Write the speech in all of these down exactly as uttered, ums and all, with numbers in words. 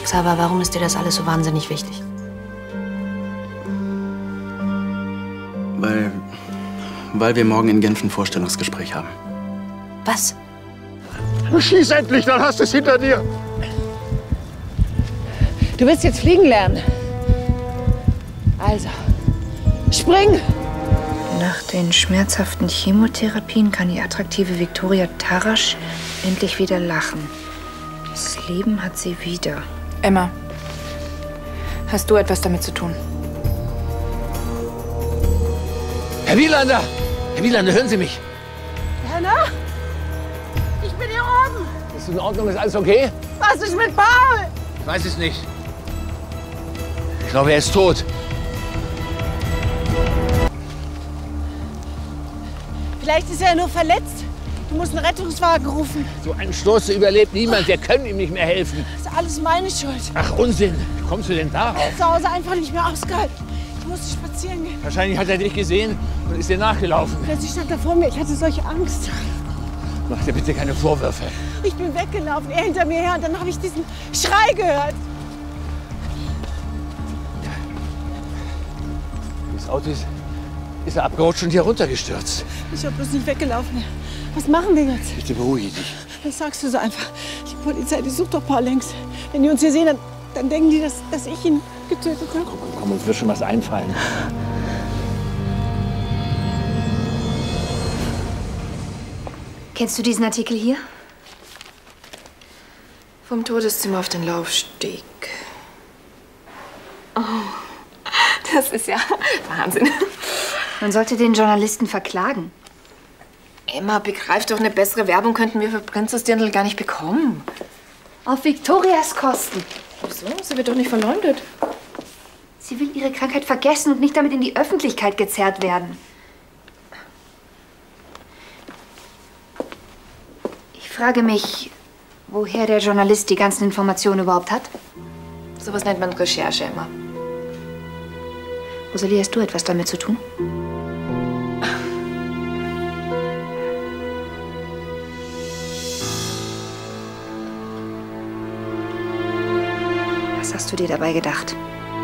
Xaver, warum ist dir das alles so wahnsinnig wichtig? Weil, weil wir morgen in Genf ein Vorstellungsgespräch haben. Was? Schieß endlich, dann hast du es hinter dir. Du willst jetzt fliegen lernen. Also, spring! Nach den schmerzhaften Chemotherapien kann die attraktive Viktoria Tarasch endlich wieder lachen. Das Leben hat sie wieder. Emma, hast du etwas damit zu tun? Herr Wielander! Herr Wielander, hören Sie mich! Hanna? Ich bin hier oben! Ist in Ordnung? Ist alles okay? Was ist mit Paul? Ich weiß es nicht. Ich glaube, er ist tot. Vielleicht ist er nur verletzt. Du musst einen Rettungswagen rufen. So einen Sturz überlebt niemand. Wir können ihm nicht mehr helfen. Das ist alles meine Schuld. Ach, Unsinn. Wie kommst du denn darauf? Zu Hause einfach nicht mehr ausgehalten. Ich musste spazieren gehen. Wahrscheinlich hat er dich gesehen und ist dir nachgelaufen. Plötzlich stand er vor mir. Ich hatte solche Angst. Mach dir bitte keine Vorwürfe. Ich bin weggelaufen, er hinter mir her. Und dann habe ich diesen Schrei gehört. Das Auto ist, ist er abgerutscht und hier runtergestürzt. Ich habe bloß nicht weggelaufen. Was machen wir jetzt? Bitte beruhige dich. Das sagst du so einfach. Die Polizei, die sucht doch Paul längst. Wenn die uns hier sehen, dann, dann denken die, dass, dass ich ihn getötet habe. Komm, komm, uns wird schon was einfallen. Kennst du diesen Artikel hier? Vom Todeszimmer auf den Laufsteg. Oh, das ist ja Wahnsinn. Man sollte den Journalisten verklagen. Emma, begreif doch, eine bessere Werbung könnten wir für Prinzess Dirndl gar nicht bekommen. Auf Viktorias Kosten. Wieso? Sie wird doch nicht verleumdet. Sie will ihre Krankheit vergessen und nicht damit in die Öffentlichkeit gezerrt werden. Ich frage mich, woher der Journalist die ganzen Informationen überhaupt hat. Sowas nennt man Recherche, Emma. Rosalie, hast du etwas damit zu tun? Was hast du dir dabei gedacht?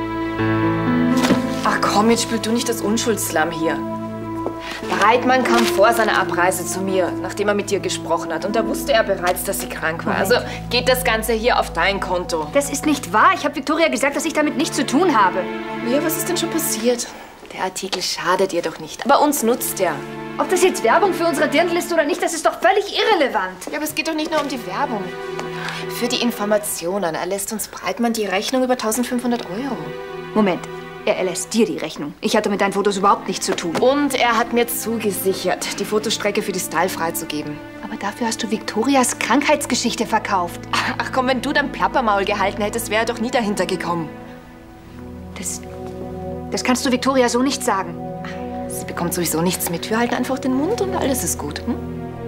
Ach komm, jetzt spielst du nicht das Unschuldslamm hier. Breitmann kam vor seiner Abreise zu mir, nachdem er mit dir gesprochen hat. Und da wusste er bereits, dass sie krank war. Moment. Also geht das Ganze hier auf dein Konto. Das ist nicht wahr. Ich habe Viktoria gesagt, dass ich damit nichts zu tun habe. Ja, was ist denn schon passiert? Der Artikel schadet dir doch nicht. Aber uns nutzt er. Ob das jetzt Werbung für unsere Dirndl ist oder nicht, das ist doch völlig irrelevant. Ja, aber es geht doch nicht nur um die Werbung. Für die Informationen erlässt uns Breitmann die Rechnung über eintausendfünfhundert Euro. Moment. Er erlässt dir die Rechnung. Ich hatte mit deinen Fotos überhaupt nichts zu tun. Und er hat mir zugesichert, die Fotostrecke für die Style freizugeben. Aber dafür hast du Viktorias Krankheitsgeschichte verkauft. Ach komm, wenn du dein Plappermaul gehalten hättest, wäre er doch nie dahinter gekommen. Das, das kannst du Viktoria so nicht sagen. Sie bekommt sowieso nichts mit. Wir halten einfach den Mund und alles ist gut. Hm?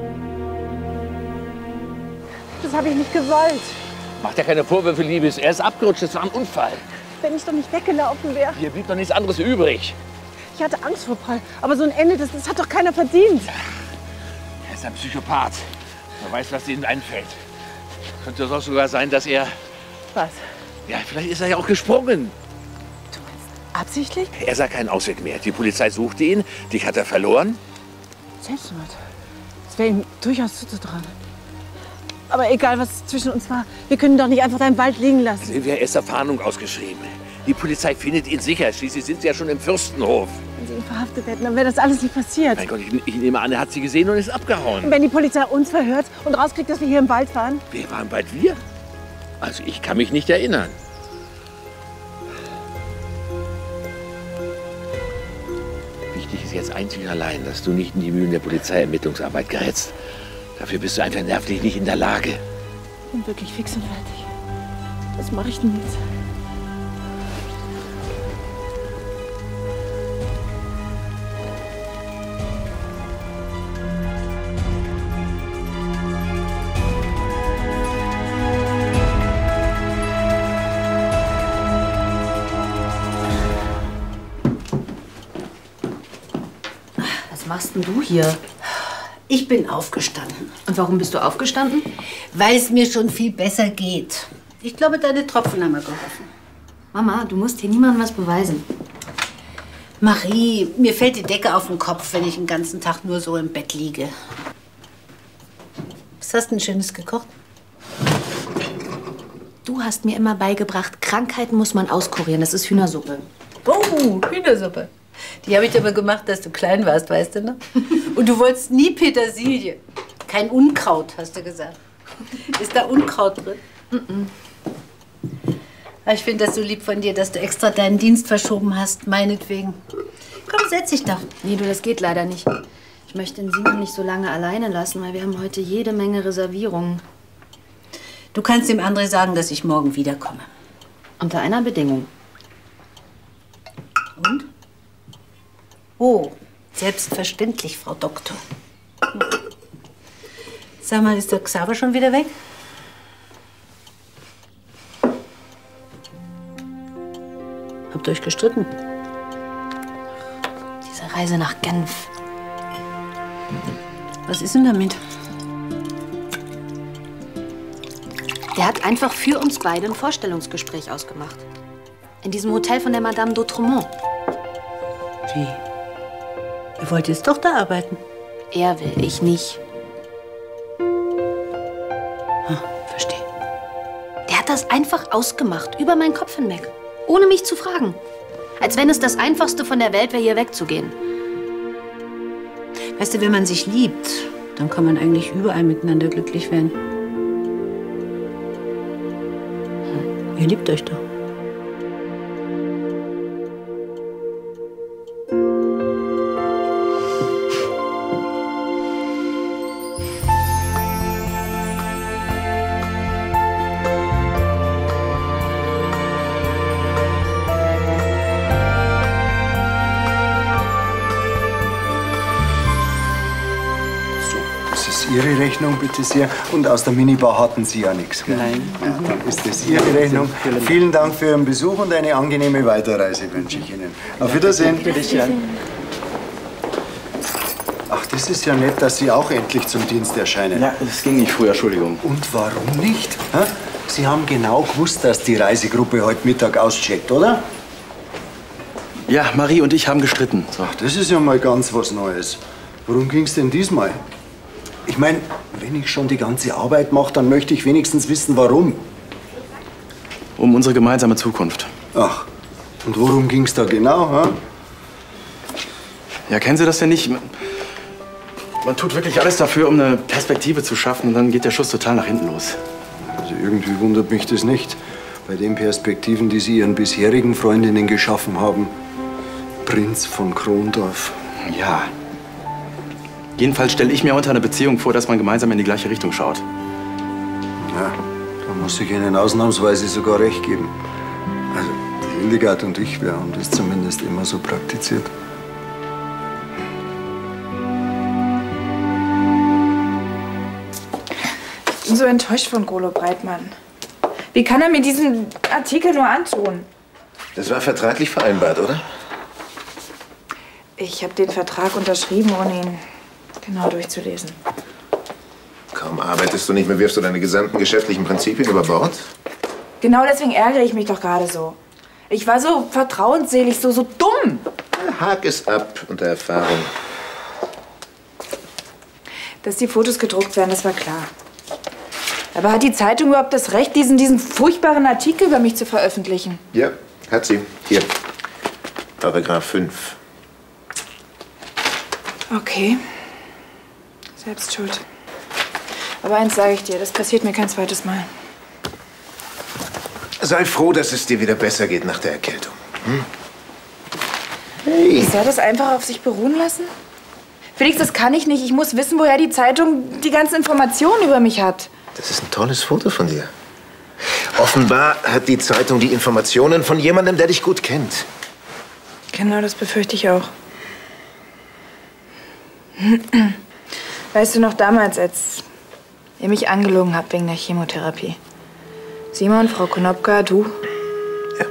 Das habe ich nicht gewollt. Mach dir keine Vorwürfe, Liebes. Er ist abgerutscht, das war ein Unfall. Wenn ich doch nicht weggelaufen wäre. Hier blieb doch nichts anderes übrig. Ich hatte Angst vor Paul. Aber so ein Ende, das, das hat doch keiner verdient. Er ist ein Psychopath. Er weiß, was ihm einfällt. Könnte es auch sogar sein, dass er... Was? Ja, vielleicht ist er ja auch gesprungen. Du meinst absichtlich? Er sah keinen Ausweg mehr. Die Polizei suchte ihn. Dich hat er verloren. Selbstmord. Das wäre ihm durchaus zuzutrauen. Aber egal, was zwischen uns war, wir können doch nicht einfach da im Wald liegen lassen. Silvia, er ist der Fahndung ausgeschrieben. Die Polizei findet ihn sicher. Schließlich sind sie ja schon im Fürstenhof. Wenn sie ihn verhaftet hätten, dann wäre das alles nicht passiert. Mein Gott, ich, ich nehme an, er hat sie gesehen und ist abgehauen. Und wenn die Polizei uns verhört und rauskriegt, dass wir hier im Wald waren? Wir waren bald wir? Also ich kann mich nicht erinnern. Wichtig ist jetzt einzig und allein, dass du nicht in die Mühlen der Polizeiermittlungsarbeit gerätst. Dafür bist du einfach nervlich nicht in der Lage. Ich bin wirklich fix und fertig. Was mache ich denn jetzt? Was machst denn du hier? Ich bin aufgestanden. Und warum bist du aufgestanden? Weil es mir schon viel besser geht. Ich glaube, deine Tropfen haben mir geholfen. Mama, du musst hier niemandem was beweisen. Marie, mir fällt die Decke auf den Kopf, wenn ich den ganzen Tag nur so im Bett liege. Was hast du denn Schönes gekocht? Du hast mir immer beigebracht, Krankheiten muss man auskurieren. Das ist Hühnersuppe. Oh, Hühnersuppe. Die habe ich aber gemacht, dass du klein warst, weißt du noch? Und du wolltest nie Petersilie. Kein Unkraut, hast du gesagt. Ist da Unkraut drin? Mm-mm. Ich finde das so lieb von dir, dass du extra deinen Dienst verschoben hast, meinetwegen. Komm, setz dich doch. Nee, du, das geht leider nicht. Ich möchte den Simon nicht so lange alleine lassen, weil wir haben heute jede Menge Reservierungen. Du kannst dem André sagen, dass ich morgen wiederkomme. Unter einer Bedingung. Und? Oh, selbstverständlich, Frau Doktor. Sag mal, ist der Xaver schon wieder weg? Habt ihr euch gestritten? Diese Reise nach Genf. Was ist denn damit? Der hat einfach für uns beide ein Vorstellungsgespräch ausgemacht. In diesem Hotel von der Madame d'Autremont. Wie? Ihr wollt jetzt doch da arbeiten? Er will, ich nicht. Hm, verstehe. Der hat das einfach ausgemacht, über meinen Kopf hinweg. Ohne mich zu fragen. Als wenn es das Einfachste von der Welt wäre, hier wegzugehen. Weißt du, wenn man sich liebt, dann kann man eigentlich überall miteinander glücklich werden. Hm. Ihr liebt euch doch. Ihre Rechnung, bitte sehr. Und aus der Minibar hatten Sie ja nichts, gell? Nein. Ja, dann ist das Ihre Rechnung. Vielen Dank für Ihren Besuch und eine angenehme Weiterreise wünsche ich Ihnen. Auf Wiedersehen. Ach, das ist ja nett, dass Sie auch endlich zum Dienst erscheinen. Ja, das ging nicht früher, Entschuldigung. Und warum nicht? Hä? Sie haben genau gewusst, dass die Reisegruppe heute Mittag auscheckt, oder? Ja, Marie und ich haben gestritten. So. Ach, das ist ja mal ganz was Neues. Worum ging's denn diesmal? Ich meine, wenn ich schon die ganze Arbeit mache, dann möchte ich wenigstens wissen, warum. Um unsere gemeinsame Zukunft. Ach, und worum ging's da genau, hä? Ja, kennen Sie das denn nicht? Man tut wirklich alles dafür, um eine Perspektive zu schaffen, und dann geht der Schuss total nach hinten los. Also irgendwie wundert mich das nicht. Bei den Perspektiven, die Sie Ihren bisherigen Freundinnen geschaffen haben. Prinz von Krondorf. Ja. Jedenfalls stelle ich mir unter einer Beziehung vor, dass man gemeinsam in die gleiche Richtung schaut. Ja, da muss ich Ihnen ausnahmsweise sogar recht geben. Also, die Hildegard und ich, wir haben das zumindest immer so praktiziert. Ich bin so enttäuscht von Golo Breitmann. Wie kann er mir diesen Artikel nur antun? Das war vertraglich vereinbart, oder? Ich habe den Vertrag unterschrieben, ohne ihn genau durchzulesen. Kaum arbeitest du nicht mehr, wirfst du deine gesamten geschäftlichen Prinzipien über Bord? Genau deswegen ärgere ich mich doch gerade so. Ich war so vertrauensselig, so, so dumm. Hak es ab unter Erfahrung. Dass die Fotos gedruckt werden, das war klar. Aber hat die Zeitung überhaupt das Recht, diesen, diesen furchtbaren Artikel über mich zu veröffentlichen? Ja, hat sie. Hier. Paragraph fünf. Okay. Selbst schuld. Aber eins sage ich dir, das passiert mir kein zweites Mal. Sei froh, dass es dir wieder besser geht nach der Erkältung. Hm? Hey. Ich soll das einfach auf sich beruhen lassen? Felix, das kann ich nicht. Ich muss wissen, woher die Zeitung die ganzen Informationen über mich hat. Das ist ein tolles Foto von dir. Offenbar hat die Zeitung die Informationen von jemandem, der dich gut kennt. Genau, das befürchte ich auch. Weißt du noch damals, als ihr mich angelogen habt wegen der Chemotherapie? Simon, Frau Konopka, du? Ja.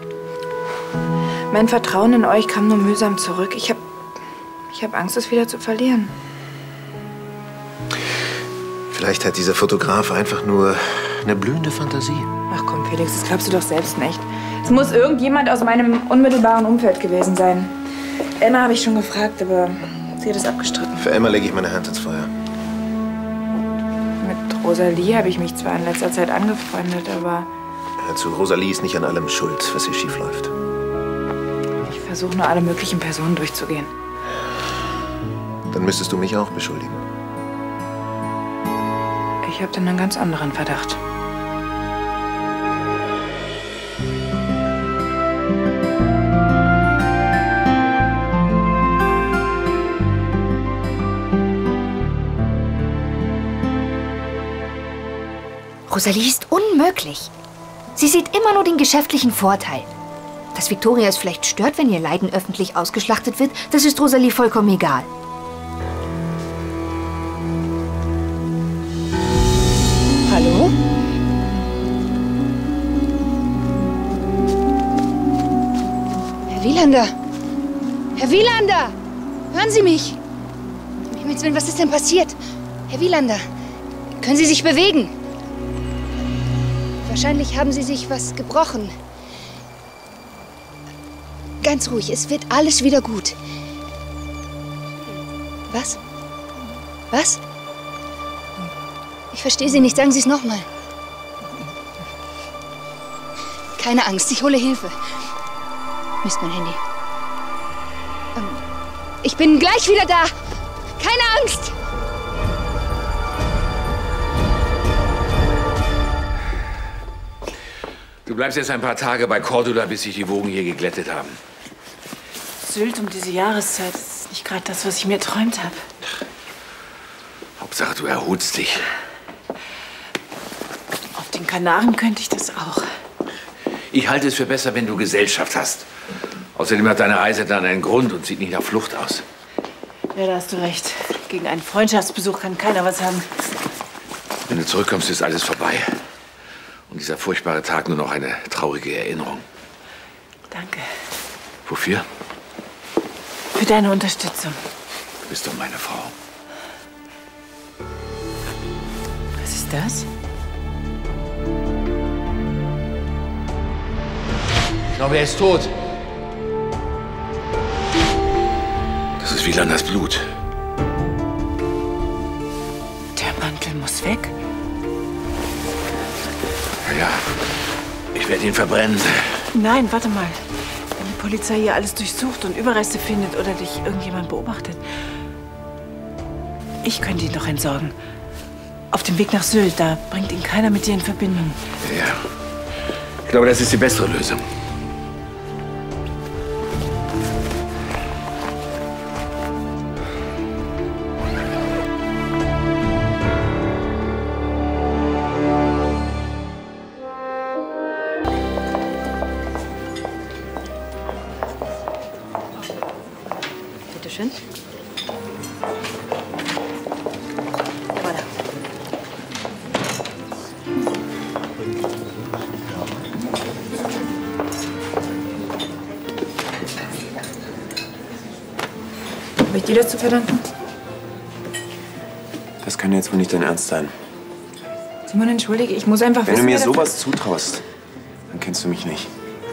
Mein Vertrauen in euch kam nur mühsam zurück. Ich hab, ich hab Angst, es wieder zu verlieren. Vielleicht hat dieser Fotograf einfach nur Eine blühende Fantasie. Ach komm, Felix, das glaubst du doch selbst nicht. Es muss irgendjemand aus meinem unmittelbaren Umfeld gewesen sein. Emma habe ich schon gefragt, aber sie hat es abgestritten. Für Emma lege ich meine Hand ins Feuer. Mit Rosalie habe ich mich zwar in letzter Zeit angefreundet, aber... Hör zu, Rosalie ist nicht an allem schuld, was hier schief läuft. Ich versuche nur, alle möglichen Personen durchzugehen. Dann müsstest du mich auch beschuldigen. Ich habe dann einen ganz anderen Verdacht. Rosalie ist unmöglich. Sie sieht immer nur den geschäftlichen Vorteil. Dass Viktoria es vielleicht stört, wenn ihr Leiden öffentlich ausgeschlachtet wird, das ist Rosalie vollkommen egal. Hallo? Herr Wielander! Herr Wielander! Hören Sie mich! Um Himmels Willen, was ist denn passiert? Herr Wielander, können Sie sich bewegen? Wahrscheinlich haben Sie sich was gebrochen. Ganz ruhig, es wird alles wieder gut. Was? Was? Ich verstehe Sie nicht, sagen Sie es nochmal. Keine Angst, ich hole Hilfe. Mist, mein Handy. Ähm, ich bin gleich wieder da. Keine Angst! Du bleibst jetzt ein paar Tage bei Cordula, bis sich die Wogen hier geglättet haben. Sylt um diese Jahreszeit ist nicht gerade das, was ich mir träumt habe. Hauptsache, du erholst dich. Auf den Kanaren könnte ich das auch. Ich halte es für besser, wenn du Gesellschaft hast. Außerdem hat deine Reise dann einen Grund und sieht nicht nach Flucht aus. Ja, da hast du recht. Gegen einen Freundschaftsbesuch kann keiner was haben. Wenn du zurückkommst, ist alles vorbei. Und dieser furchtbare Tag nur noch eine traurige Erinnerung. Danke. Wofür? Für deine Unterstützung. Du bist doch meine Frau. Was ist das? Schau, wer ist tot? Das ist Wielanders Blut. Der Mantel muss weg. Ja, ich werde ihn verbrennen. Nein, warte mal. Wenn die Polizei hier alles durchsucht und Überreste findet oder dich irgendjemand beobachtet. Ich könnte ihn doch entsorgen. Auf dem Weg nach Sylt, da bringt ihn keiner mit dir in Verbindung. Ja, ich glaube, das ist die bessere Lösung. Schön. Voilà. Habe ich dir das zu verdanken? Das kann jetzt wohl nicht dein Ernst sein. Simon, entschuldige, ich muss einfach Wenn wissen, du mir wer sowas zutraust, dann kennst du mich nicht.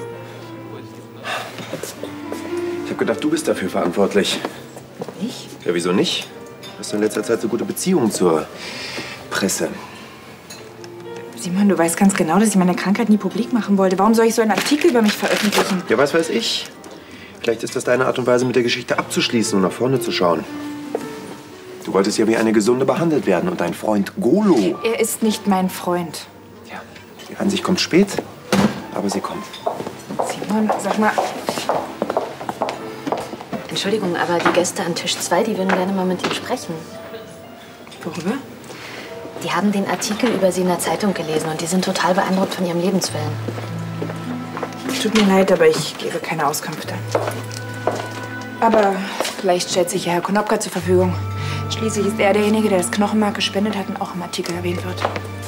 Ich habe gedacht, du bist dafür verantwortlich. Ich? Ja, wieso nicht? Hast du in letzter Zeit so gute Beziehungen zur Presse? Simon, du weißt ganz genau, dass ich meine Krankheit nie publik machen wollte. Warum soll ich so einen Artikel über mich veröffentlichen? Ja, was weiß ich. Vielleicht ist das deine Art und Weise, mit der Geschichte abzuschließen und nach vorne zu schauen. Du wolltest ja wie eine Gesunde behandelt werden und dein Freund Golo. Er ist nicht mein Freund. Ja, die Ansicht kommt spät, aber sie kommt. Simon, sag mal... Entschuldigung, aber die Gäste an Tisch zwei, die würden gerne mal mit ihm sprechen. Worüber? Die haben den Artikel über Sie in der Zeitung gelesen und die sind total beeindruckt von Ihrem Lebenswillen. Tut mir leid, aber ich gebe keine Auskünfte. Aber vielleicht stellt sich ja Herr Konopka zur Verfügung. Schließlich ist er derjenige, der das Knochenmark gespendet hat und auch im Artikel erwähnt wird.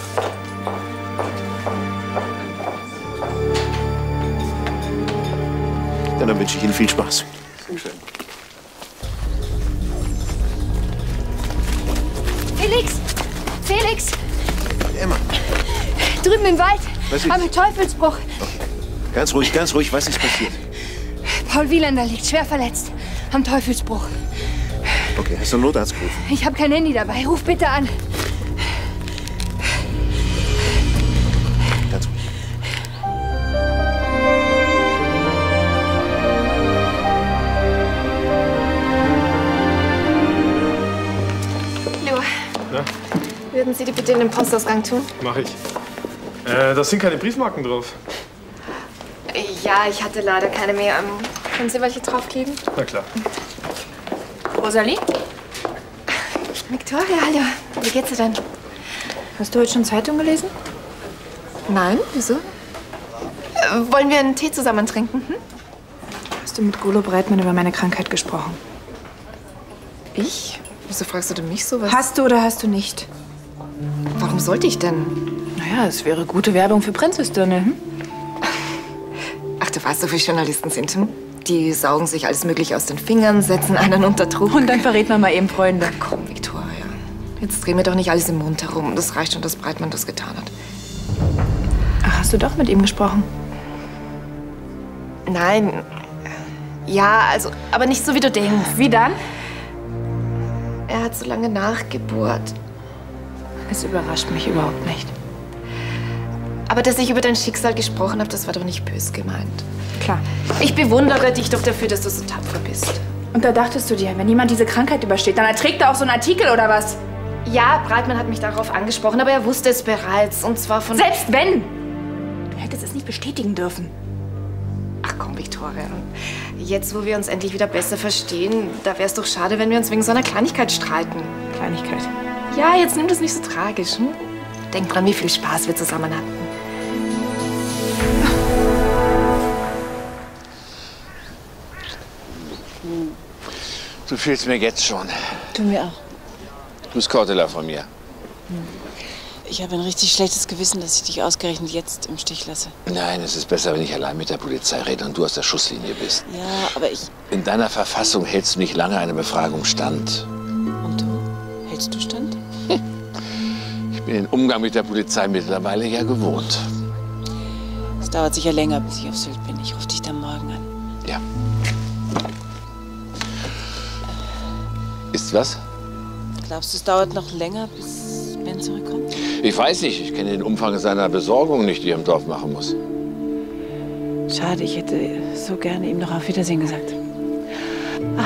Ja, dann wünsche ich Ihnen viel Spaß. Dankeschön. Felix! Felix! Emma. Drüben im Wald. Was ist? Am Teufelsbruch. Ganz ruhig, ganz ruhig. Was ist passiert? Paul Wielander liegt schwer verletzt. Am Teufelsbruch. Okay, hast du einen Notarzt gerufen? Ich habe kein Handy dabei. Ruf bitte an. Ganz ruhig. Leo, Na, würden Sie die bitte in den Postausgang tun? mach ich. Äh, da sind keine Briefmarken drauf. Ja, ich hatte leider keine mehr. Ähm, Können Sie welche draufkleben? Na klar. Rosalie? Victoria, hallo. Wie geht's dir denn? Hast du heute schon Zeitung gelesen? Nein, wieso? Äh, wollen wir einen Tee zusammen trinken? Hm? Hast du mit Golo Breitmann über meine Krankheit gesprochen? Ich? Wieso fragst du mich sowas? Hast du oder hast du nicht? Warum sollte ich denn? Naja, es wäre gute Werbung für Prinzessdirne. Hm? Ach, du weißt doch, wie Journalisten sind. Hm? Die saugen sich alles Mögliche aus den Fingern, setzen einen unter Druck. Und dann verrät man mal eben Freunde. Na komm, Victoria. Jetzt dreh mir doch nicht alles im Mund herum. Das reicht schon, dass Breitmann das getan hat. Ach, hast du doch mit ihm gesprochen? Nein. Ja, also, aber nicht so, wie du denkst. Wie dann? Er hat so lange nachgebohrt. Es überrascht mich überhaupt nicht. Aber dass ich über dein Schicksal gesprochen habe, das war doch nicht böse gemeint. Klar. Ich bewundere dich doch dafür, dass du so tapfer bist. Und da dachtest du dir, wenn jemand diese Krankheit übersteht, dann erträgt er auch so einen Artikel oder was? Ja, Breitmann hat mich darauf angesprochen, aber er wusste es bereits. Und zwar von... Selbst wenn! Du hättest es nicht bestätigen dürfen. Ach komm, Victoria. Jetzt, wo wir uns endlich wieder besser verstehen, da wäre es doch schade, wenn wir uns wegen so einer Kleinigkeit streiten. Kleinigkeit? Ja, jetzt nimm das nicht so tragisch. Hm? Denk dran, wie viel Spaß wir zusammen hatten. Du fehlst mir jetzt schon. Du mir auch. Du bist Cordula von mir. Ich habe ein richtig schlechtes Gewissen, dass ich dich ausgerechnet jetzt im Stich lasse. Nein, es ist besser, wenn ich allein mit der Polizei rede und du aus der Schusslinie bist. Ja, aber ich... In deiner Verfassung hältst du nicht lange eine Befragung stand. Und du? Hältst du stand? Ich bin den Umgang mit der Polizei mittlerweile ja gewohnt. Es dauert sicher länger, bis ich auf Sylt bin. Ich rufe dich dann morgen an. Ja. Ist was? Glaubst du, es dauert noch länger, bis Ben zurückkommt? Ich weiß nicht. Ich kenne den Umfang seiner Besorgung nicht, die er im Dorf machen muss. Schade, ich hätte so gerne ihm noch auf Wiedersehen gesagt. Ah.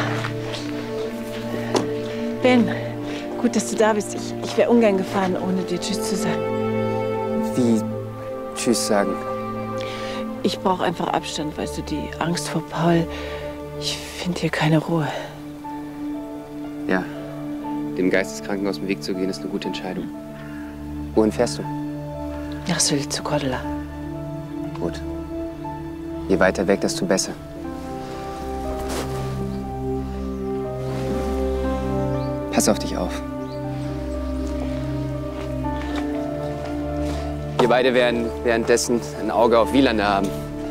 Ben, gut, dass du da bist. Ich, ich wäre ungern gefahren, ohne dir Tschüss zu sagen. Wie Tschüss sagen? Ich brauche einfach Abstand, weißt du, die Angst vor Paul. Ich finde hier keine Ruhe. Ja, dem Geisteskranken aus dem Weg zu gehen, ist eine gute Entscheidung. Wohin fährst du? Nach Sylt, zu Cordula. Gut. Je weiter weg, desto besser. Pass auf dich auf. Wir beide werden währenddessen ein Auge auf Wielander haben.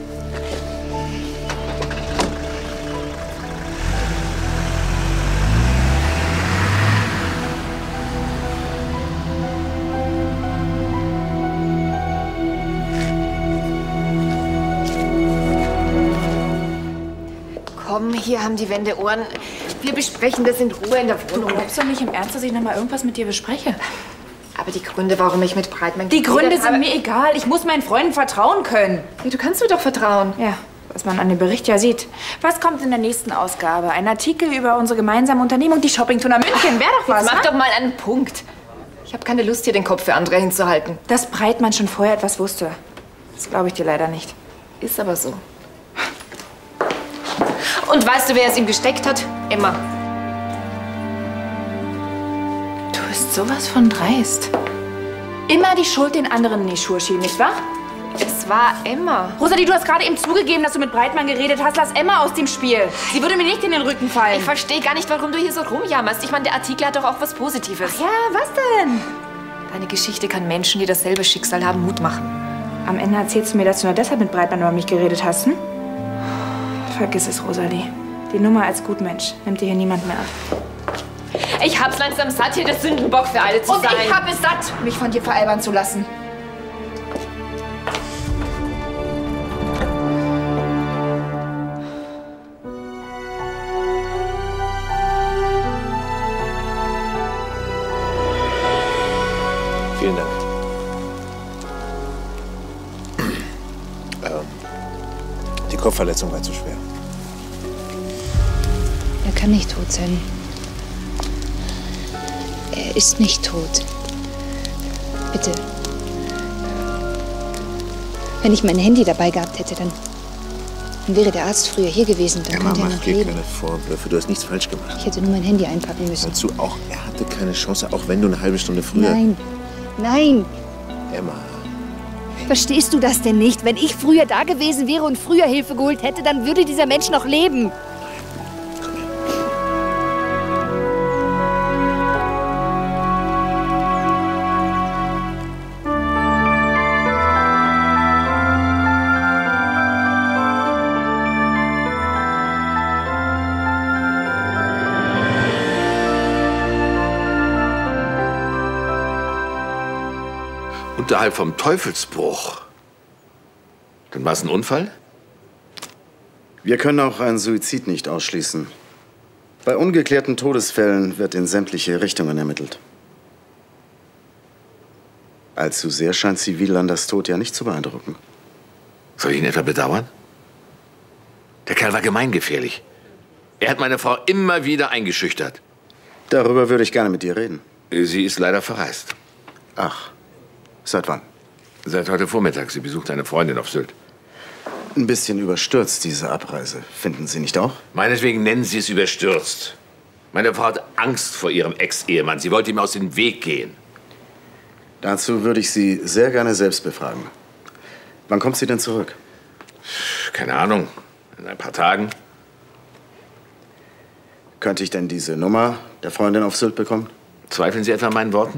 Komm, hier haben die Wände Ohren. Wir besprechen das in Ruhe in der Wohnung. Du glaubst doch nicht im Ernst, dass ich noch mal irgendwas mit dir bespreche? Aber die Gründe, warum ich mit Breitmann Die geredet Gründe sind habe- mir egal. Ich muss meinen Freunden vertrauen können. Ja, du kannst mir doch vertrauen. Ja, was man an dem Bericht ja sieht. Was kommt in der nächsten Ausgabe? Ein Artikel über unsere gemeinsame Unternehmung, die Shoppingtour nach München. Wäre doch was, Jetzt mach ha? doch mal einen Punkt. Ich habe keine Lust, hier den Kopf für andere hinzuhalten. Dass Breitmann schon vorher etwas wusste. Das glaube ich dir leider nicht. Ist aber so. Und weißt du, wer es ihm gesteckt hat? Emma. Du bist sowas von dreist. Immer die Schuld den anderen in die Schuhe schieben, nicht wahr? Es war Emma. Rosalie, du hast gerade eben zugegeben, dass du mit Breitmann geredet hast. Lass Emma aus dem Spiel. Sie würde mir nicht in den Rücken fallen. Ich verstehe gar nicht, warum du hier so rumjammerst. Ich meine, der Artikel hat doch auch was Positives. Ach ja, was denn? Deine Geschichte kann Menschen, die dasselbe Schicksal haben, Mut machen. Am Ende erzählst du mir, dass du nur deshalb mit Breitmann über mich geredet hast, hm? Vergiss es, Rosalie. Die Nummer als Gutmensch nimmt dir hier niemand mehr ab. Ich hab's langsam satt, hier der Sündenbock für alle zu Und sein. ich hab es satt, mich von dir veralbern zu lassen. Vielen Dank. Ähm, die Kopfverletzung war zu schwer. Er kann nicht tot sein. Er ist nicht tot. Bitte. Wenn ich mein Handy dabei gehabt hätte, dann, dann wäre der Arzt früher hier gewesen. Dann Emma, könnte er mach noch dir leben. keine Vorwürfe. Du hast nichts falsch gemacht. Ich hätte nur mein Handy einpacken müssen. Dazu auch, er hatte keine Chance, auch wenn du eine halbe Stunde früher... Nein, nein. Emma. Verstehst du das denn nicht? Wenn ich früher da gewesen wäre und früher Hilfe geholt hätte, dann würde dieser Mensch noch leben. Unterhalb vom Teufelsbruch. Dann war es ein Unfall? Wir können auch einen Suizid nicht ausschließen. Bei ungeklärten Todesfällen wird in sämtliche Richtungen ermittelt. Allzu sehr scheint Sie Wielanders Tod ja nicht zu beeindrucken. Soll ich ihn etwa bedauern? Der Kerl war gemeingefährlich. Er hat meine Frau immer wieder eingeschüchtert. Darüber würde ich gerne mit dir reden. Sie ist leider verreist. Ach, seit wann? Seit heute Vormittag. Sie besucht eine Freundin auf Sylt. Ein bisschen überstürzt, diese Abreise. Finden Sie nicht auch? Meinetwegen nennen Sie es überstürzt. Meine Frau hat Angst vor ihrem Ex-Ehemann. Sie wollte ihm aus dem Weg gehen. Dazu würde ich Sie sehr gerne selbst befragen. Wann kommt sie denn zurück? Keine Ahnung. In ein paar Tagen. Könnte ich denn diese Nummer der Freundin auf Sylt bekommen? Zweifeln Sie etwa an meinen Worten?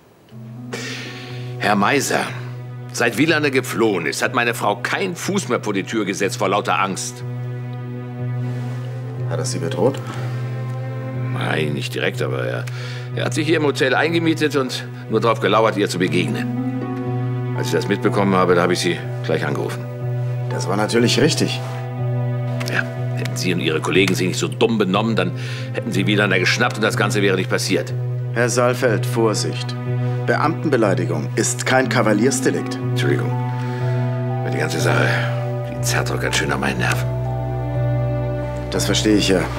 Herr Meiser, seit Wielander geflohen ist, hat meine Frau keinen Fuß mehr vor die Tür gesetzt vor lauter Angst. Hat er Sie bedroht? Nein, nicht direkt, aber er, er hat sich hier im Hotel eingemietet und nur darauf gelauert, ihr zu begegnen. Als ich das mitbekommen habe, da habe ich Sie gleich angerufen. Das war natürlich richtig. Ja, hätten Sie und Ihre Kollegen sich nicht so dumm benommen, dann hätten Sie Wielander geschnappt und das Ganze wäre nicht passiert. Herr Saalfeld, Vorsicht. Beamtenbeleidigung ist kein Kavaliersdelikt. Entschuldigung. Aber die ganze Sache, die zerrt doch ganz schön an meinen Nerven. Das verstehe ich ja.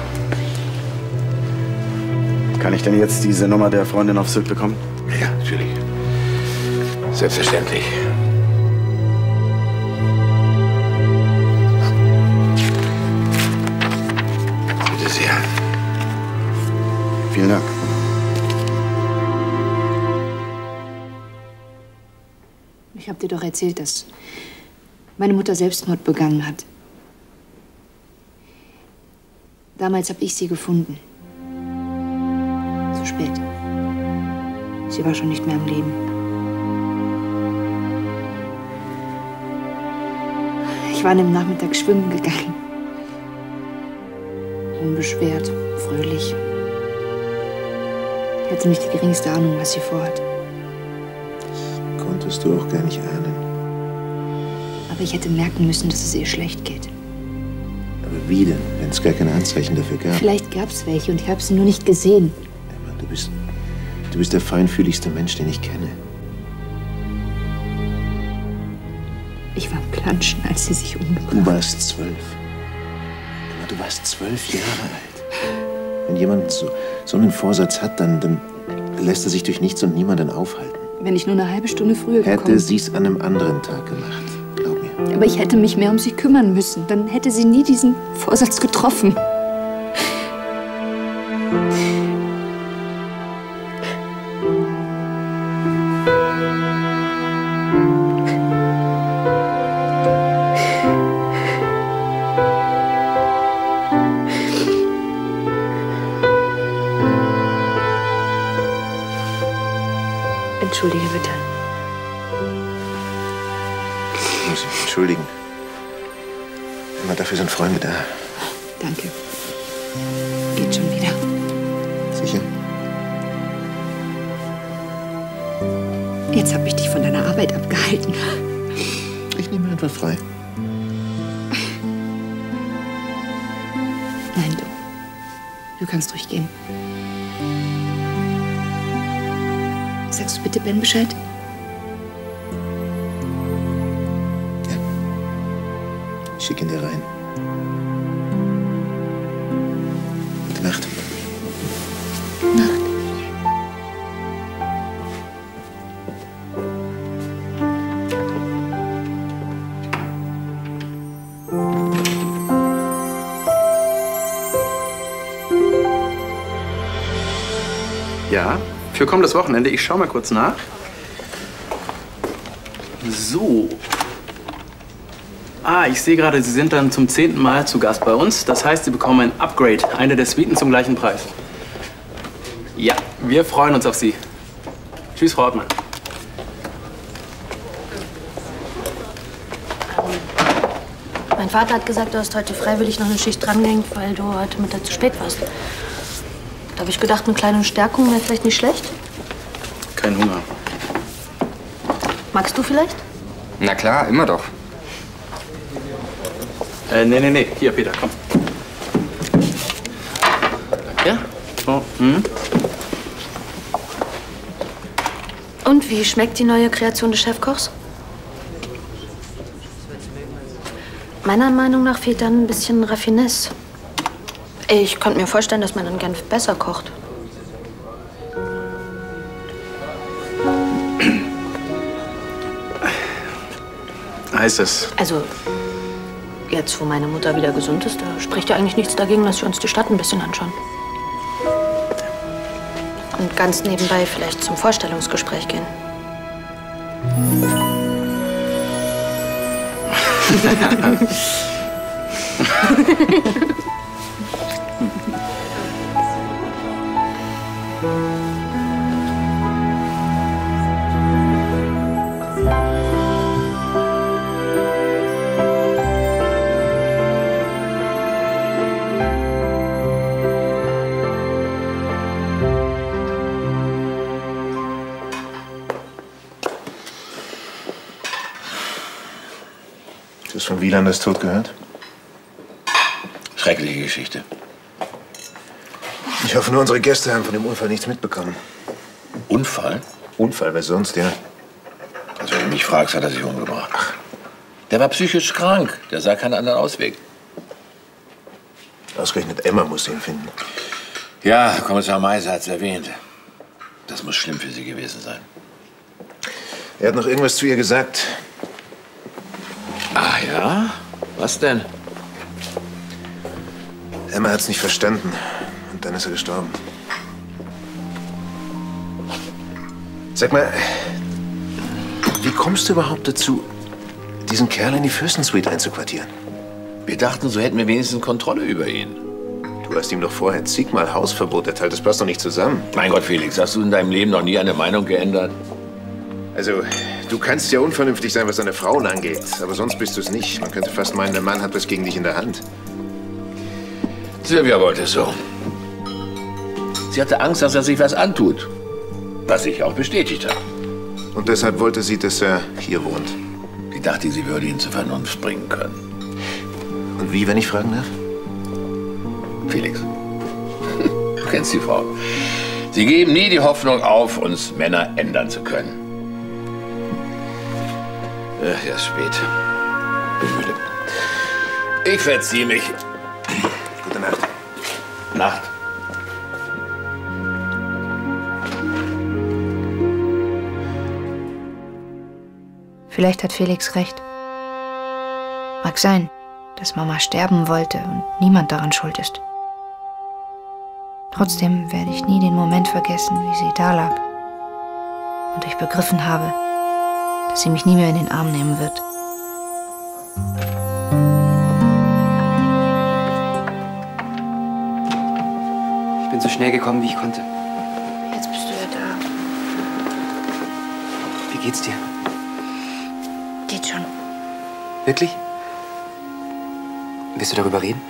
Kann ich denn jetzt diese Nummer der Freundin auf Sylt bekommen? Ja, natürlich. Selbstverständlich. Bitte sehr. Vielen Dank. Ich habe dir doch erzählt, dass meine Mutter Selbstmord begangen hat. Damals habe ich sie gefunden. Zu spät. Sie war schon nicht mehr am Leben. Ich war an dem Nachmittag schwimmen gegangen. Unbeschwert, fröhlich. Ich hatte nicht die geringste Ahnung, was sie vorhat. Konntest du auch gar nicht ahnen. Aber ich hätte merken müssen, dass es ihr schlecht geht. Aber wie denn, wenn es gar keine Anzeichen dafür gab? Vielleicht gab es welche und ich habe sie nur nicht gesehen. Emma, du bist, du bist der feinfühligste Mensch, den ich kenne. Ich war am Planschen, als sie sich umgebracht hat. Du warst zwölf. Emma, du warst zwölf Jahre alt. Wenn jemand so, so einen Vorsatz hat, dann, dann lässt er sich durch nichts und niemanden aufhalten. Wenn ich nur eine halbe Stunde früher gekommen Hätte sie es an einem anderen Tag gemacht, glaub mir. Aber ich hätte mich mehr um sie kümmern müssen. Dann hätte sie nie diesen Vorsatz getroffen. Entschuldige bitte. Ich muss mich entschuldigen. Emma, dafür sind Freunde da. Danke. Geht schon wieder. Sicher? Jetzt habe ich dich von deiner Arbeit abgehalten. Ich nehme einfach frei. Nein, du. Du kannst ruhig gehen. Sagst du bitte Ben Bescheid? Schick ihn dir rein. Gute Nacht. Nacht. Ja, für kommendes Wochenende. Ich schau mal kurz nach. So. Ah, ich sehe gerade, Sie sind dann zum zehnten Mal zu Gast bei uns. Das heißt, Sie bekommen ein Upgrade, eine der Suiten zum gleichen Preis. Ja, wir freuen uns auf Sie. Tschüss, Frau Ortmann. Mein Vater hat gesagt, du hast heute freiwillig noch eine Schicht drangehängt, weil du heute Mittag zu spät warst. Da habe ich gedacht, eine kleine Stärkung wäre vielleicht nicht schlecht. Kein Hunger. Magst du vielleicht? Na klar, immer doch. Äh, nee, nee, nee. Hier, Peter, komm. Ja? So, hm? Und wie schmeckt die neue Kreation des Chefkochs? Meiner Meinung nach fehlt dann ein bisschen Raffinesse. Ich könnte mir vorstellen, dass man in Genf besser kocht. Heißt es? Also, jetzt, wo meine Mutter wieder gesund ist, da spricht ja eigentlich nichts dagegen, dass wir uns die Stadt ein bisschen anschauen. Und ganz nebenbei vielleicht zum Vorstellungsgespräch gehen. Du hast von Wielanders Tod gehört? Schreckliche Geschichte. Ich hoffe nur, unsere Gäste haben von dem Unfall nichts mitbekommen. Unfall? Unfall, wer sonst, ja? Also, wenn du mich fragst, hat er sich umgebracht. Ach. Der war psychisch krank. Der sah keinen anderen Ausweg. Ausgerechnet Emma muss ihn finden. Ja, Kommissar Meiser hat es erwähnt. Das muss schlimm für sie gewesen sein. Er hat noch irgendwas zu ihr gesagt. Ah ja? Was denn? Emma hat's nicht verstanden. Und dann ist er gestorben. Sag mal, wie kommst du überhaupt dazu, diesen Kerl in die Fürstensuite einzuquartieren? Wir dachten, so hätten wir wenigstens Kontrolle über ihn. Du hast ihm doch vorher zigmal Hausverbot erteilt. Das passt doch nicht zusammen. Mein Gott, Felix, hast du in deinem Leben noch nie eine Meinung geändert? Also, du kannst ja unvernünftig sein, was deine Frauen angeht. Aber sonst bist du es nicht. Man könnte fast meinen, der Mann hat was gegen dich in der Hand. Silvia wollte es so. Sie hatte Angst, dass er sich was antut. Was sich auch bestätigt hat. Und deshalb wollte sie, dass er hier wohnt. Sie dachte, sie würde ihn zur Vernunft bringen können. Und wie, wenn ich fragen darf? Felix, du kennst die Frau. Sie geben nie die Hoffnung auf, uns Männer ändern zu können. Ach, ja, ist spät. Bin müde. Ich verziehe mich. Gute Nacht. Nacht. Vielleicht hat Felix recht. Mag sein, dass Mama sterben wollte und niemand daran schuld ist. Trotzdem werde ich nie den Moment vergessen, wie sie da lag und ich begriffen habe, dass sie mich nie mehr in den Arm nehmen wird. Ich bin so schnell gekommen, wie ich konnte. Jetzt bist du ja da. Wie geht's dir? Geht schon. Wirklich? Willst du darüber reden?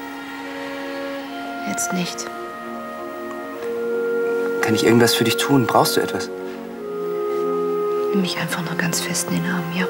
Jetzt nicht. Kann ich irgendwas für dich tun? Brauchst du etwas? Nimm mich einfach nur ganz fest in den Arm, ja?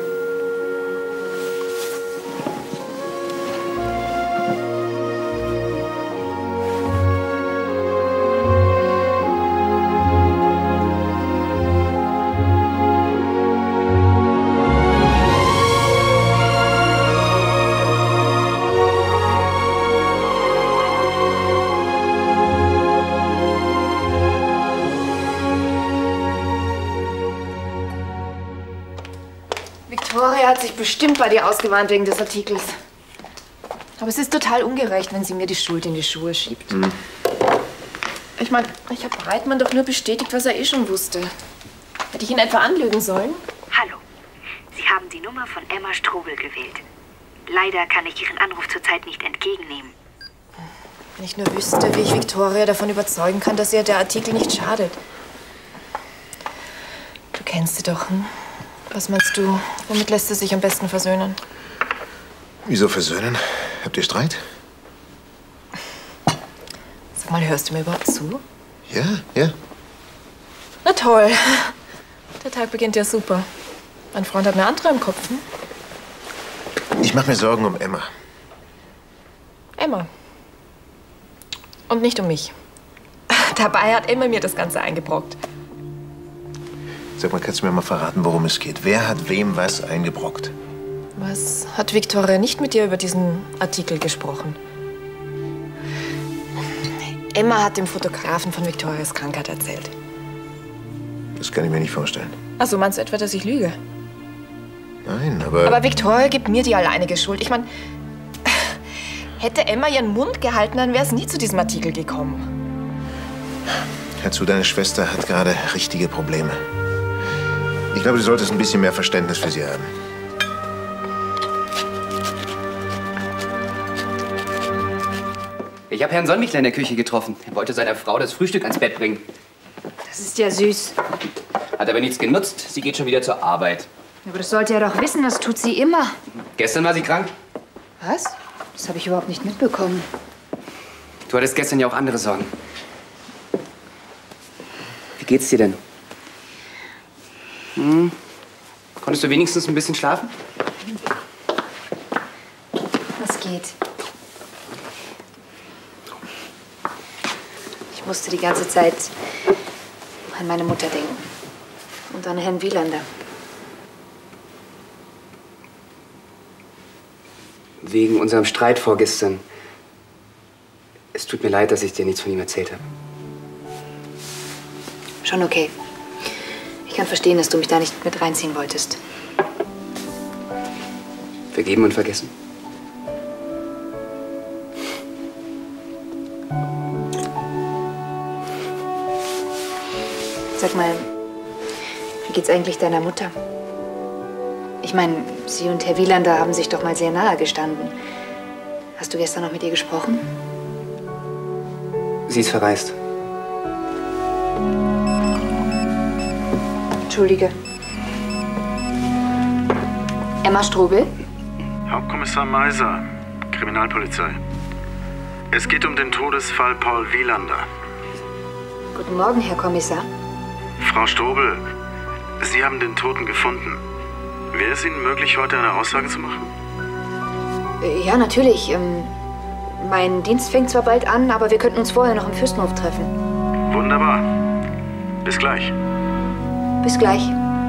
Victoria hat sich bestimmt bei dir ausgewarnt wegen des Artikels. Aber es ist total ungerecht, wenn sie mir die Schuld in die Schuhe schiebt. Mhm. Ich meine, ich habe Breitmann doch nur bestätigt, was er eh schon wusste. Hätte ich ihn etwa anlügen sollen? Hallo. Sie haben die Nummer von Emma Strobel gewählt. Leider kann ich Ihren Anruf zurzeit nicht entgegennehmen. Wenn ich nur wüsste, wie ich Victoria davon überzeugen kann, dass ihr der Artikel nicht schadet. Du kennst sie doch, hm? Was meinst du? Womit lässt sie sich am besten versöhnen? Wieso versöhnen? Habt ihr Streit? Sag mal, hörst du mir überhaupt zu? Ja, ja. Na toll. Der Tag beginnt ja super. Mein Freund hat eine andere im Kopf, hm? Ich mache mir Sorgen um Emma. Emma. Und nicht um mich. Dabei hat Emma mir das Ganze eingebrockt. Sag mal, kannst du mir mal verraten, worum es geht? Wer hat wem was eingebrockt? Was? Hat Victoria nicht mit dir über diesen Artikel gesprochen? Emma hat dem Fotografen von Victorias Krankheit erzählt. Das kann ich mir nicht vorstellen. Also meinst du etwa, dass ich lüge? Nein, aber... Aber Victoria gibt mir die alleinige Schuld. Ich meine, hätte Emma ihren Mund gehalten, dann wäre es nie zu diesem Artikel gekommen. Hör zu, deine Schwester hat gerade richtige Probleme. Ich glaube, du solltest ein bisschen mehr Verständnis für sie haben. Ich habe Herrn Sonnenmichler in der Küche getroffen. Er wollte seiner Frau das Frühstück ans Bett bringen. Das ist ja süß. Hat aber nichts genutzt. Sie geht schon wieder zur Arbeit. Aber das sollte er doch wissen, das tut sie immer. Gestern war sie krank. Was? Das habe ich überhaupt nicht mitbekommen. Du hattest gestern ja auch andere Sorgen. Wie geht's dir denn? Hm? Konntest du wenigstens ein bisschen schlafen? Was geht? Ich musste die ganze Zeit an meine Mutter denken. Und an Herrn Wielander. Wegen unserem Streit vorgestern. Es tut mir leid, dass ich dir nichts von ihm erzählt habe. Schon okay. Ich kann verstehen, dass du mich da nicht mit reinziehen wolltest. Vergeben und vergessen. Sag mal, wie geht's eigentlich deiner Mutter? Ich meine, sie und Herr Wielander haben sich doch mal sehr nahe gestanden. Hast du gestern noch mit ihr gesprochen? Sie ist verreist. Entschuldige. Emma Strobel? Hauptkommissar Meiser, Kriminalpolizei. Es geht um den Todesfall Paul Wielander. Guten Morgen, Herr Kommissar. Frau Strobel, Sie haben den Toten gefunden. Wäre es Ihnen möglich, heute eine Aussage zu machen? Äh, Ja, natürlich. Ähm, mein Dienst fängt zwar bald an, aber wir könnten uns vorher noch im Fürstenhof treffen. Wunderbar. Bis gleich. Bis gleich.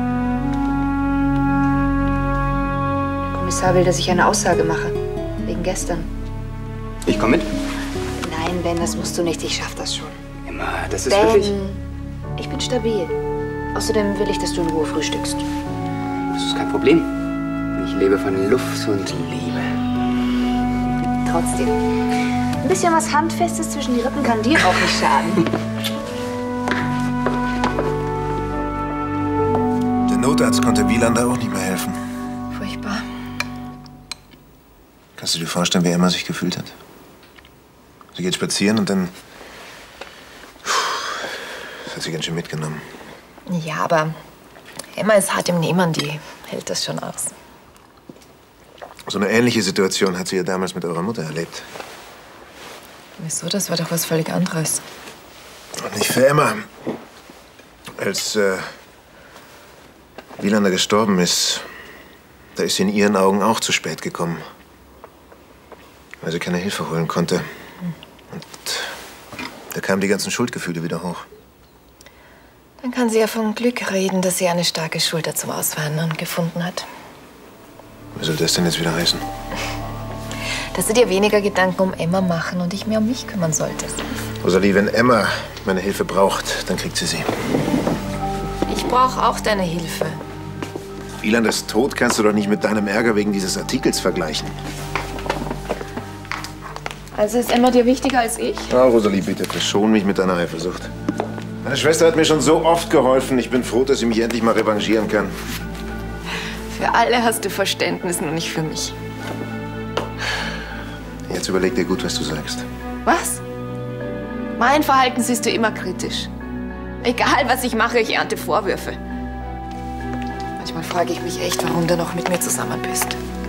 Der Kommissar will, dass ich eine Aussage mache. Wegen gestern. Ich komme mit. Nein, Ben, das musst du nicht. Ich schaff das schon. Emma, das ist Ben, wirklich... ich bin stabil. Außerdem will ich, dass du in Ruhe frühstückst. Das ist kein Problem. Ich lebe von Luft und Liebe. Trotzdem. Ein bisschen was Handfestes zwischen die Rippen kann dir auch nicht schaden. Der Notarzt konnte Wielander auch nicht mehr helfen. Furchtbar. Kannst du dir vorstellen, wie Emma sich gefühlt hat? Sie geht spazieren und dann... Puh, das hat sie ganz schön mitgenommen. Ja, aber Emma ist hart im Nehmen, die hält das schon aus. So eine ähnliche Situation hat sie ja damals mit eurer Mutter erlebt. Wieso? Das war doch was völlig anderes. Und nicht für Emma. Als äh, Wielander gestorben ist, da ist sie in ihren Augen auch zu spät gekommen. Weil sie keine Hilfe holen konnte. Und da kamen die ganzen Schuldgefühle wieder hoch. Dann kann sie ja vom Glück reden, dass sie eine starke Schulter zum Auswandern gefunden hat. Was soll das denn jetzt wieder heißen? Dass du dir weniger Gedanken um Emma machen und dich mehr um mich kümmern solltest. Rosalie, wenn Emma meine Hilfe braucht, dann kriegt sie sie. Ich brauche auch deine Hilfe. Wielanders Tod kannst du doch nicht mit deinem Ärger wegen dieses Artikels vergleichen. Also ist Emma dir wichtiger als ich? Ah, Rosalie, bitte verschon mich mit deiner Eifersucht. Meine Schwester hat mir schon so oft geholfen. Ich bin froh, dass sie mich endlich mal revanchieren kann. Für alle hast du Verständnis, nur nicht für mich. Jetzt überleg dir gut, was du sagst. Was? Mein Verhalten siehst du immer kritisch. Egal, was ich mache, ich ernte Vorwürfe. Manchmal frage ich mich echt, warum du noch mit mir zusammen bist.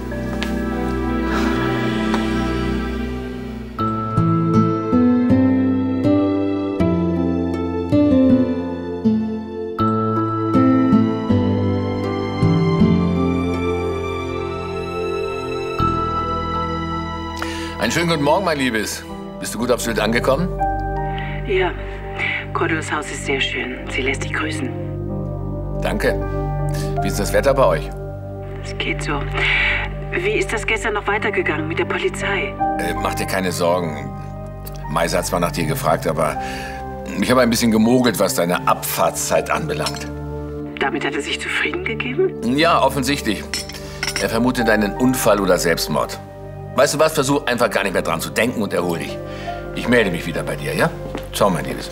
Einen schönen guten Morgen, mein Liebes. Bist du gut auf Sylt angekommen? Ja, Cordulas Haus ist sehr schön. Sie lässt dich grüßen. Danke. Wie ist das Wetter bei euch? Es geht so. Wie ist das gestern noch weitergegangen mit der Polizei? Äh, mach dir keine Sorgen. Meiser hat zwar nach dir gefragt, aber ich habe ein bisschen gemogelt, was deine Abfahrtszeit anbelangt. Damit hat er sich zufrieden gegeben? Ja, offensichtlich. Er vermutet einen Unfall oder Selbstmord. Weißt du was? Versuch einfach gar nicht mehr dran zu denken und erhol dich. Ich melde mich wieder bei dir, ja? Ciao, mein Liebes.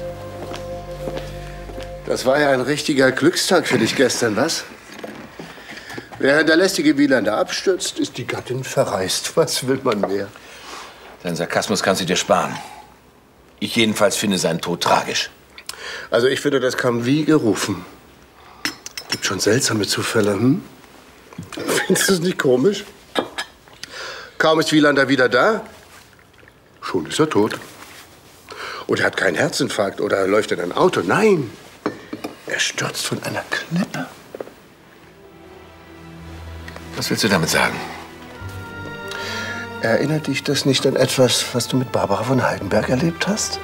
Das war ja ein richtiger Glückstag für dich gestern, was? Während der lästige Wielander abstürzt, ist die Gattin verreist. Was will man mehr? Deinen Sarkasmus kannst du dir sparen. Ich jedenfalls finde seinen Tod tragisch. Also ich finde, das kam wie gerufen. Gibt schon seltsame Zufälle, hm? Findest du es nicht komisch? Kaum ist Wielander wieder da, schon ist er tot. Und er hat keinen Herzinfarkt oder läuft in ein Auto. Nein, er stürzt von einer Klippe. Was willst du damit sagen? Erinnert dich das nicht an etwas, was du mit Barbara von Heidenberg erlebt hast?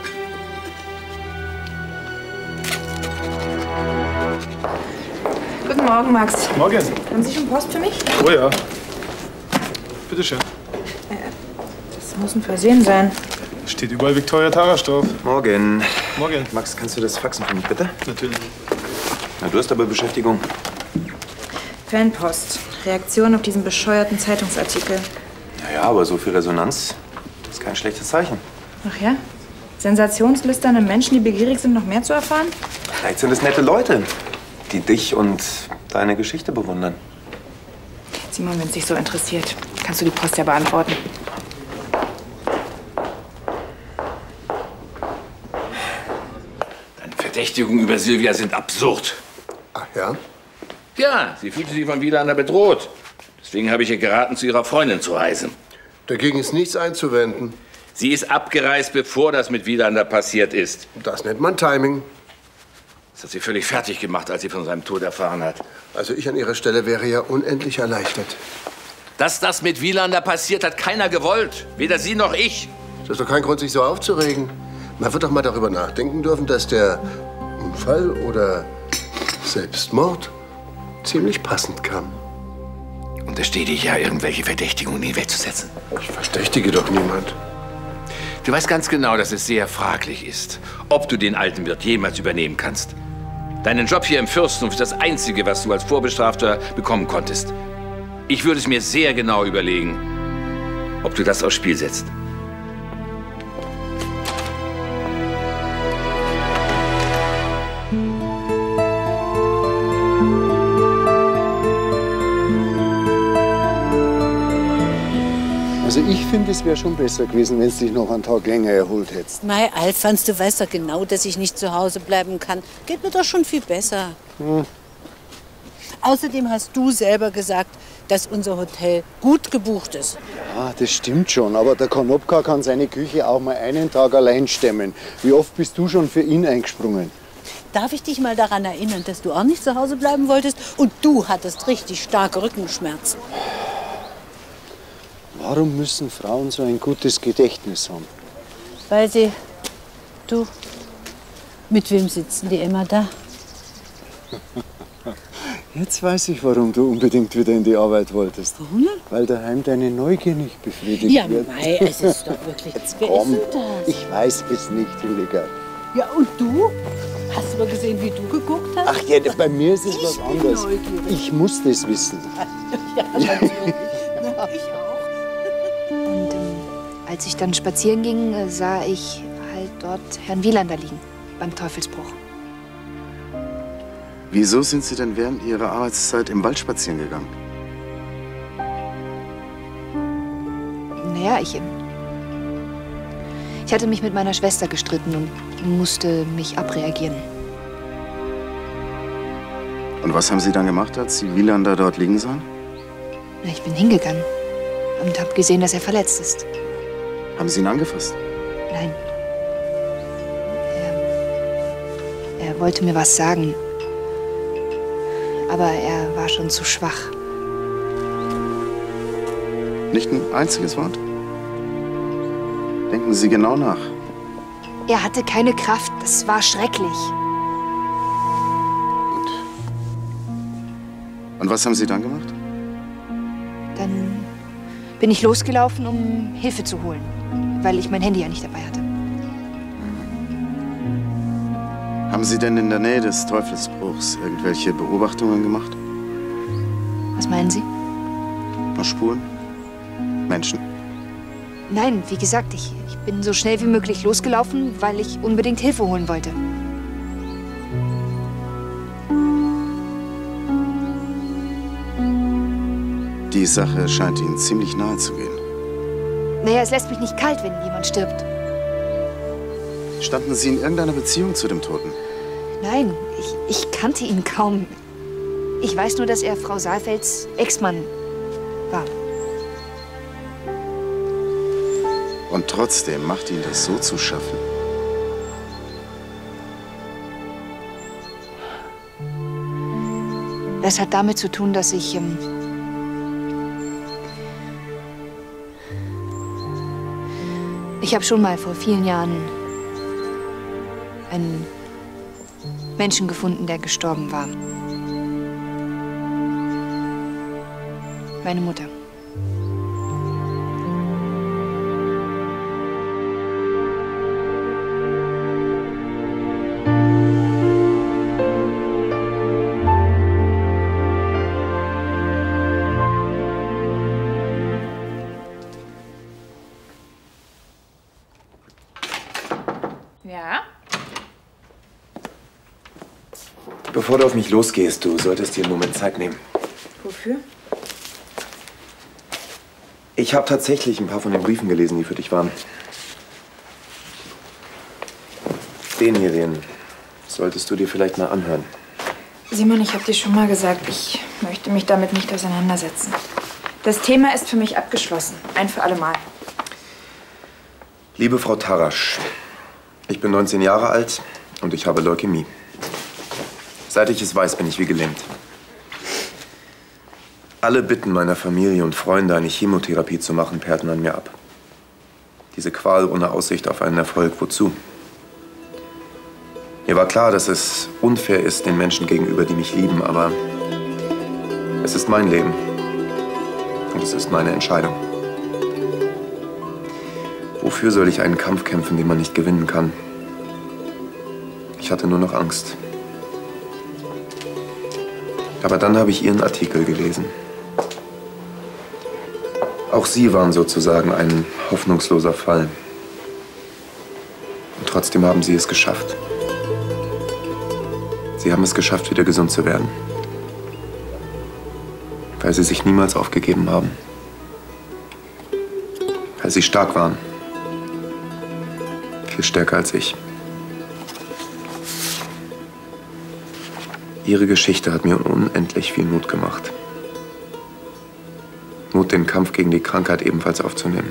Guten Morgen, Max. Morgen. Haben Sie schon Post für mich? Oh ja. Bitte schön. Das muss ein Versehen sein. Steht überall Viktoria Tarasch drauf. Morgen. Morgen. Max, kannst du das faxen für mich, bitte? Natürlich. Na, du hast aber Beschäftigung. Fanpost. Reaktion auf diesen bescheuerten Zeitungsartikel. Naja, aber so viel Resonanz ist kein schlechtes Zeichen. Ach ja? Sensationslüsterne Menschen, die begierig sind, noch mehr zu erfahren? Vielleicht sind es nette Leute, die dich und deine Geschichte bewundern. Simon, wenn es dich so interessiert, kannst du die Post ja beantworten. Deine Verdächtigungen über Silvia sind absurd. Ach ja? Ja, sie fühlte sich von Wielander bedroht. Deswegen habe ich ihr geraten, zu ihrer Freundin zu reisen. Dagegen ist nichts einzuwenden. Sie ist abgereist, bevor das mit Wielander passiert ist. Das nennt man Timing. Das hat sie völlig fertig gemacht, als sie von seinem Tod erfahren hat. Also ich an ihrer Stelle wäre ja unendlich erleichtert. Dass das mit Wielander passiert, hat keiner gewollt. Weder sie noch ich. Das ist doch kein Grund, sich so aufzuregen. Man wird doch mal darüber nachdenken dürfen, dass der Unfall oder Selbstmord ziemlich passend kam. Und es steht dir ja, irgendwelche Verdächtigungen in die Welt zu setzen. Ich verdächtige doch niemand. Du weißt ganz genau, dass es sehr fraglich ist, ob du den alten Wirt jemals übernehmen kannst. Deinen Job hier im Fürstenhof ist das Einzige, was du als Vorbestrafter bekommen konntest. Ich würde es mir sehr genau überlegen, ob du das aufs Spiel setzt. Also ich finde, es wäre schon besser gewesen, wenn du dich noch einen Tag länger erholt hättest. Mei, Alfons, du weißt doch genau, dass ich nicht zu Hause bleiben kann. Geht mir doch schon viel besser. Hm. Außerdem hast du selber gesagt, dass unser Hotel gut gebucht ist. Ja, das stimmt schon, aber der Konopka kann seine Küche auch mal einen Tag allein stemmen. Wie oft bist du schon für ihn eingesprungen? Darf ich dich mal daran erinnern, dass du auch nicht zu Hause bleiben wolltest und du hattest richtig starke Rückenschmerzen? Warum müssen Frauen so ein gutes Gedächtnis haben? Weil sie... Du... Mit wem sitzen die immer da? Jetzt weiß ich, warum du unbedingt wieder in die Arbeit wolltest. Warum denn? Weil daheim deine Neugier nicht befriedigt Ja, wird. mei, es ist doch wirklich... Jetzt Wer komm, ist denn das? ich weiß es nicht, Hildegard. Ja, und du? Hast du mal gesehen, wie du geguckt hast? Ach ja, bei mir ist es Ich was bin anderes. neugierig. Ich muss das wissen. Ja, natürlich. Na, ich auch. Und ähm, als ich dann spazieren ging, äh, sah ich halt dort Herrn Wielander liegen, beim Teufelsbruch. Wieso sind Sie denn während Ihrer Arbeitszeit im Wald spazieren gegangen? Naja, ich, ähm, ich hatte mich mit meiner Schwester gestritten und musste mich abreagieren. Und was haben Sie dann gemacht, als Sie Wielander dort liegen sahen? Na, ich bin hingegangen und habe gesehen, dass er verletzt ist. Haben Sie ihn angefasst? Nein. Er, er wollte mir was sagen. Aber er war schon zu schwach. Nicht ein einziges Wort? Denken Sie genau nach. Er hatte keine Kraft. Das war schrecklich. Und was haben Sie dann gemacht? Dann bin ich losgelaufen, um Hilfe zu holen, weil ich mein Handy ja nicht dabei hatte. Haben Sie denn in der Nähe des Teufelsbruchs irgendwelche Beobachtungen gemacht? Was meinen Sie? Noch Spuren? Menschen? Nein, wie gesagt, ich, ich bin so schnell wie möglich losgelaufen, weil ich unbedingt Hilfe holen wollte. Die Sache scheint Ihnen ziemlich nahe zu gehen. Naja, es lässt mich nicht kalt, wenn jemand stirbt. Standen Sie in irgendeiner Beziehung zu dem Toten? Nein, ich, ich kannte ihn kaum. Ich weiß nur, dass er Frau Saalfelds Ex-Mann war. Und trotzdem macht Ihnen das so zu schaffen. Das hat damit zu tun, dass ich... Ähm, ich habe schon mal vor vielen Jahren einen Menschen gefunden, der gestorben war. Meine Mutter. Ja? Bevor du auf mich losgehst, du solltest dir einen Moment Zeit nehmen. Wofür? Ich habe tatsächlich ein paar von den Briefen gelesen, die für dich waren. Den hier, den solltest du dir vielleicht mal anhören. Simon, ich habe dir schon mal gesagt, ich möchte mich damit nicht auseinandersetzen. Das Thema ist für mich abgeschlossen. Ein für alle Mal. Liebe Frau Tarasch, ich bin neunzehn Jahre alt und ich habe Leukämie. Seit ich es weiß, bin ich wie gelähmt. Alle Bitten meiner Familie und Freunde, eine Chemotherapie zu machen, perrten an mir ab. Diese Qual ohne Aussicht auf einen Erfolg, wozu? Mir war klar, dass es unfair ist den Menschen gegenüber, die mich lieben, aber es ist mein Leben und es ist meine Entscheidung. Wofür soll ich einen Kampf kämpfen, den man nicht gewinnen kann? Ich hatte nur noch Angst. Aber dann habe ich Ihren Artikel gelesen. Auch Sie waren sozusagen ein hoffnungsloser Fall. Und trotzdem haben Sie es geschafft. Sie haben es geschafft, wieder gesund zu werden. Weil Sie sich niemals aufgegeben haben. Weil Sie stark waren. Viel stärker als ich. Ihre Geschichte hat mir unendlich viel Mut gemacht. Mut, den Kampf gegen die Krankheit ebenfalls aufzunehmen.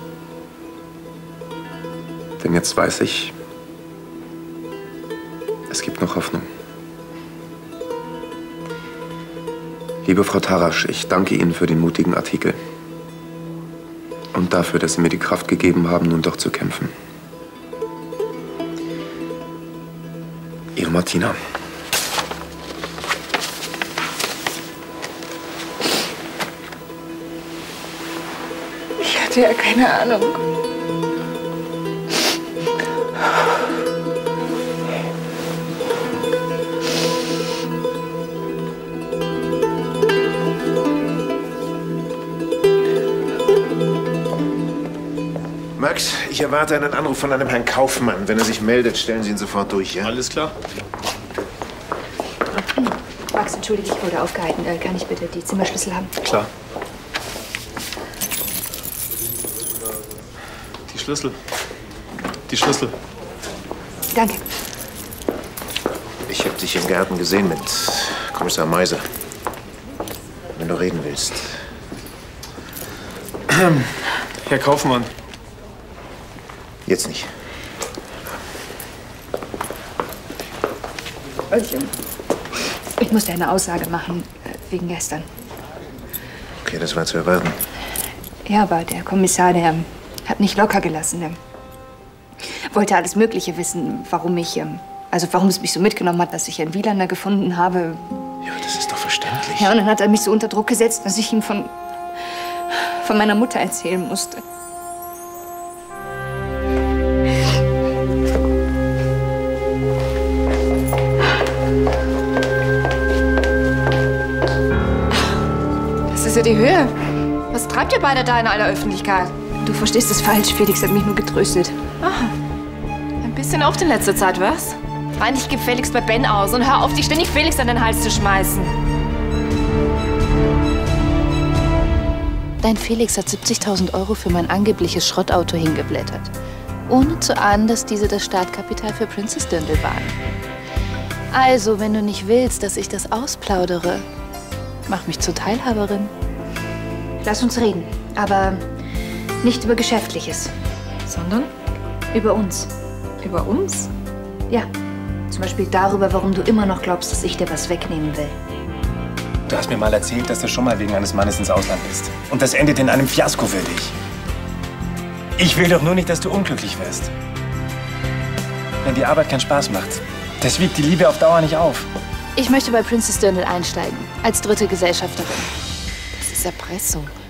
Denn jetzt weiß ich, es gibt noch Hoffnung. Liebe Frau Tarasch, ich danke Ihnen für den mutigen Artikel. Und dafür, dass Sie mir die Kraft gegeben haben, nun doch zu kämpfen. Ihre Martina. Ich hatte ja keine Ahnung. Max, ich erwarte einen Anruf von einem Herrn Kaufmann. Wenn er sich meldet, stellen Sie ihn sofort durch, ja? Alles klar. Max, entschuldige, ich wurde aufgehalten. Äh, kann ich bitte die Zimmerschlüssel haben? Klar. Die Schlüssel. Die Schlüssel. Danke. Ich habe dich im Garten gesehen mit Kommissar Meiser. Wenn du reden willst. Herr Kaufmann. Jetzt nicht. Ich, ich muss dir eine Aussage machen, wegen gestern. Okay, das war zu erwarten. Ja, aber der Kommissar, der hat nicht locker gelassen. Der wollte alles Mögliche wissen, warum ich, also warum es mich so mitgenommen hat, dass ich Herrn Wielander gefunden habe. Ja, das ist doch verständlich. Ja, und dann hat er mich so unter Druck gesetzt, dass ich ihm von, von meiner Mutter erzählen musste. Das ist ja die Höhe. Was treibt ihr beide da in aller Öffentlichkeit? Du verstehst es falsch. Felix hat mich nur getröstet. Aha. Ein bisschen oft in letzter Zeit, was? Rein dich gefälligst bei Ben aus und hör auf, dich ständig Felix an den Hals zu schmeißen. Dein Felix hat siebzigtausend Euro für mein angebliches Schrottauto hingeblättert. Ohne zu ahnen, dass diese das Startkapital für Princess Dirndl waren. Also, wenn du nicht willst, dass ich das ausplaudere, mach mich zur Teilhaberin. Lass uns reden, aber nicht über Geschäftliches. Sondern? Über uns. Über uns? Ja. Zum Beispiel darüber, warum du immer noch glaubst, dass ich dir was wegnehmen will. Du hast mir mal erzählt, dass du schon mal wegen eines Mannes ins Ausland bist. Und das endet in einem Fiasko für dich. Ich will doch nur nicht, dass du unglücklich wirst. Wenn die Arbeit keinen Spaß macht, das wiegt die Liebe auf Dauer nicht auf. Ich möchte bei Princess Dirndl einsteigen, als dritte Gesellschafterin. Das ist Erpressung.